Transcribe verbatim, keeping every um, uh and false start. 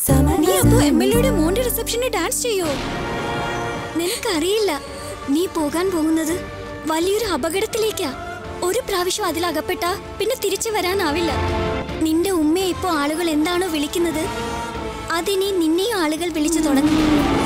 നീ അപ്പോ M L എയുടെ മോന്റെ റിസപ്ഷന് ഡാൻസ് ചെയ്യോ? നിനക്കറിയില്ല, നീ പോകാൻ പോകുന്നത് വലിയൊരു അപകടത്തിലേക്കാ. ഒരു പ്രാവശ്യം അതിലകപ്പെട്ടാ പിന്നെ തിരിച്ചു വരാനാവില്ല. നിന്റെ ഉമ്മയെ ഇപ്പോ ആളുകൾ എന്താണോ വിളിക്കുന്നത്, അതിനി നിന്നെ ആളുകൾ വിളിച്ചു തുടങ്ങും.